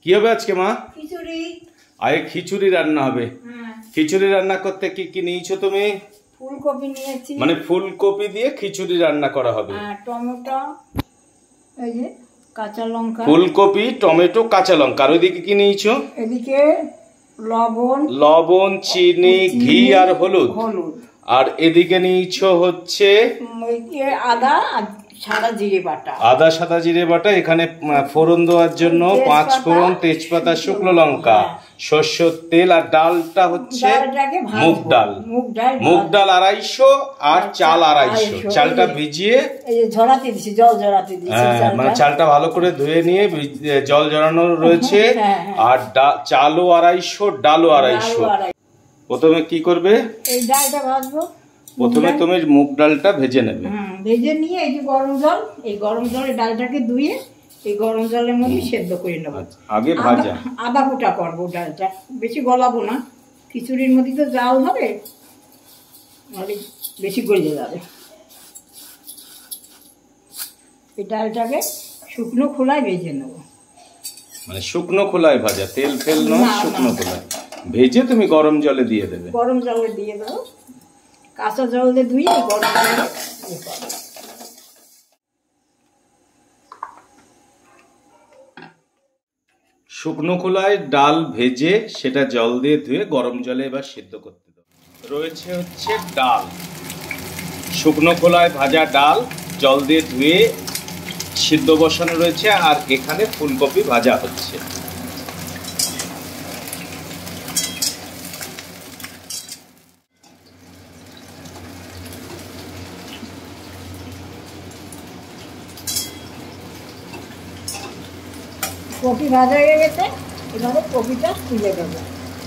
কি হবে আজকে মা? খিচুড়ি। আরে খিচুড়ি রান্না হবে। খিচুড়ি রান্না করতে কি কি নিয়েছো তুমি? ফুলকপি নিয়েছি। মানে ফুলকপি দিয়ে খিচুড়ি রান্না করা হবে। টমেটো, এই যে কাঁচা লঙ্কা। ফুলকপি, টমেটো, কাঁচা লঙ্কা। আর ওইদিকে কি নিয়েছো? এদিকে লবণ, চিনি, ঘি আর হলুদ। আর এদিকে নিয়েছো হচ্ছে আদা আর সাদা জিরে বাটা। আদা সাদা জিরে বাটা। এখানে ফোড়ন দেওয়ার জন্য 5 ফোড়ন, তেজপাতা, শুকনো লঙ্কা, সরষের তেল। আর ডালটা হচ্ছে মুগ ডাল। মুগ ডাল 250 আর চাল 250। চালটা ভিজিয়ে ঝরাতে দিছি, জল ঝরাতে দিছি। মানে চালটা ভালো করে ধুয়ে নিয়ে জল ঝরানো রয়েছে। আর চালও 250, ডালও 250। প্রথমে কি করবে? এই ডালটা ভাজবো। প্রথমে তুমি মুগ ডালটা ভেজে নেবে। ভেজে নিয়ে এই যে গরম জল, এই গরম জলে ডালটাকে ধুয়ে এই গরম জলের মধ্যে সেদ্ধ করে নেবো। আগে ভাজা আদা ফুটা করবো ডালটা, বেশি গলাবো না। খিচুড়ির মধ্যে তো জাল হবে, বেশি গলে যাবে। এই ডালটাকে শুকনো খোলায় ভেজে নেবো। মানে শুকনো খোলায় ভাজা, তেল ফেল নয়, শুকনো খোলায় ভেজে তুমি গরম জলে দিয়ে দেবে। গরম জলে দিয়ে দেবো, কাঁচা জল দিয়ে ধুয়ে গরম জলে। শুকনো খোলায় ডাল ভেজে সেটা জল দিয়ে ধুয়ে গরম জলে এবার সিদ্ধ করতে দেবো। রয়েছে হচ্ছে ডাল, শুকনো খোলায় ভাজা ডাল, জল দিয়ে ধুয়ে সিদ্ধ বসানো রয়েছে। আর এখানে ফুলকপি ভাজা হচ্ছে। কপি ভাজা হয়ে গেছে, এবারে কপিটা তুলে দেবো।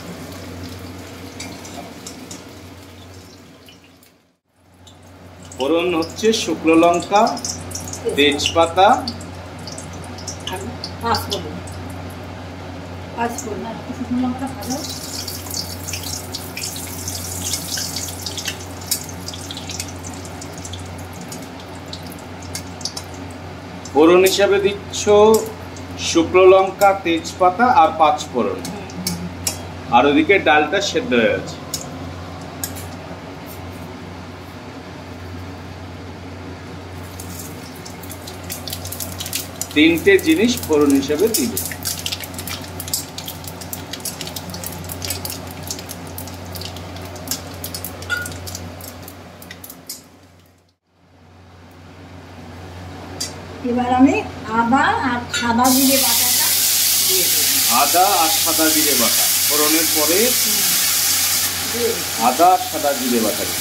ফোড়ন হচ্ছে শুকনো লঙ্কা, তেজপাতা, শুকনো লঙ্কা ভাজা। ফোড়ন হিসাবে দিচ্ছ শুকনো লঙ্কা, তেজপাতা আর 5 ফোড়ন। আর ওদিকে ডালটা সেদ্ধ হয়ে গেছে। তিনটে জিনিস ফোড়ন হিসাবে দিবে। এবার আমি আদা আর সাদা জিরে বাটাটা দিয়ে দেবো। আদা আর সাদা জিরে বাটা ফোড়নের পরে আদা আর সাদা জিরে বাটা দিবে।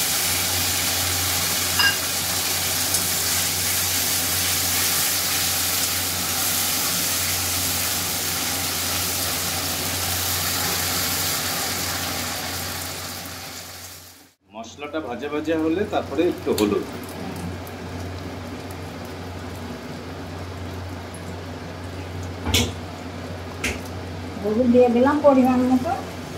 মশলাটা ভাজা ভাজা হলে তারপরে একটু হলুদ। হলুদ দিয়ে দিলাম পরিমাণ মতো।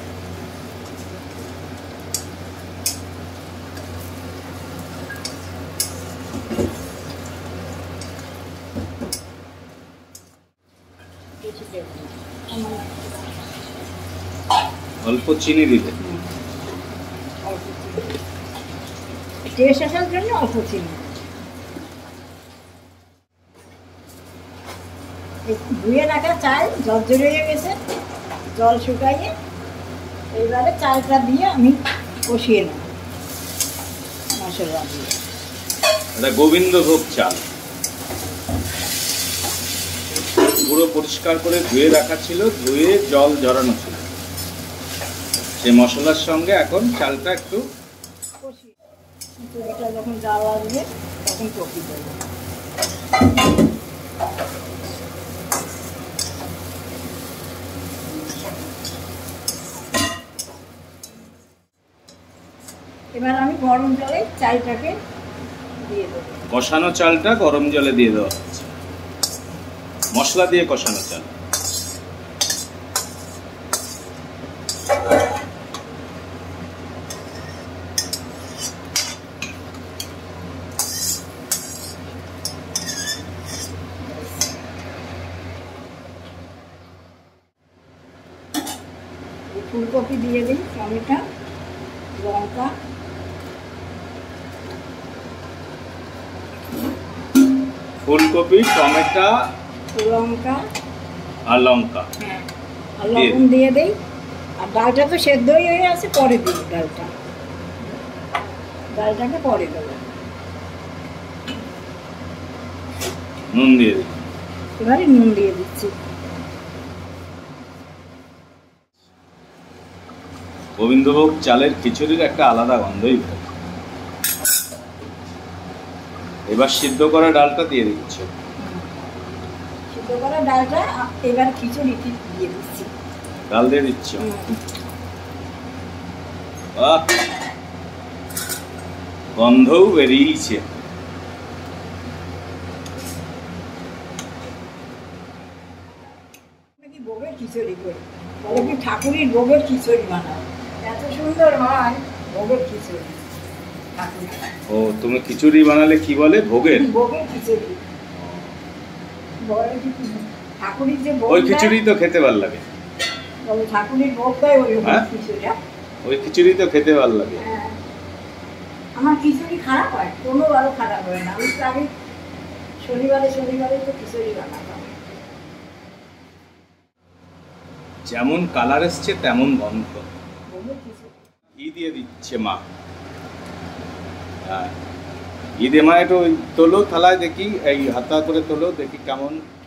অল্প চিনি দিবে। টেস্ট আসার জন্য অল্প চিনি। ধুয়ে রাখা চাল ঝরঝরে হয়ে গেছে, জল শুকাইয়ে এইবারে চালটা দিয়ে আমি কষিয়ে নেব মশলা দিয়ে। এটা গোবিন্দভোগ চাল, পুরো পরিষ্কার করে ধুয়ে রাখা ছিল, ধুয়ে জল ঝরানো ছিল। সেই মশলার সঙ্গে এখন চালটা একটু কষিয়ে, এটা যখন জাল আসবে তখন কপি দেবো। এবার আমি গরম জলে চালটাকে দিয়ে দেবো। কষানো চালটা গরম জলে দিয়ে দেওয়া হচ্ছে, মশলা দিয়ে কষানো চাল। ফুলকপি দিয়ে দিই, টমেটো, লঙ্কা, ফুলকপি, টমেটো, লঙ্কা আর লঙ্কা। হ্যাঁ, আর লবণ দিয়ে দিই। আর ডালটা তো সেদ্ধই হয়ে আছে, পরে দিই ডালটাকে পরে দেবো। নুন দিয়ে দিই। এবারে নুন দিয়ে দিচ্ছি। গোবিন্দভোগ চালের খিচুড়ির একটা আলাদা গন্ধই বের। এবার সিদ্ধ করা ডালটা দিয়ে দিচ্ছ। সিদ্ধ করা ডালটা এবার খিচুড়ি দিয়ে দিচ্ছি। ডাল দিয়ে দিচ্ছ। বাহ, গন্ধও বেরিয়েছে। নাকি ভোগের খিচুড়ি করি, বলে কি ঠাকুরের ভোগের খিচুড়ি বানাও, এত সুন্দর হয় ভোগের খিচুড়ি। ও, তুমি খিচুড়ি বানালে কি বলে? ভোগের ভোগের খিচুড়ি। ঠাকুরের যে ভোগ ওই খিচুড়ি তো খেতে ভালো লাগে। বলে ঠাকুরের ভোগ দেয় ওই খিচুড়িটা। ওই খিচুড়ি তো খেতে ভালো লাগে। হ্যাঁ, আমার খিচুড়ি খারাপ হয়, কোনোবারও খারাপ হয় না। আমি তো আগে শনিবারে তো খিচুড়ি বানাতাম। যেমন কালার এসছে তেমন গন্ধ। ভোগের খিচুড়ি ঘি দিয়ে দিচ্ছে মা। হ্যাঁ, ঘি দিয়ে মা একটু তোলো থালায়, দেখি এই হাতা করে তোলো, দেখি কেমন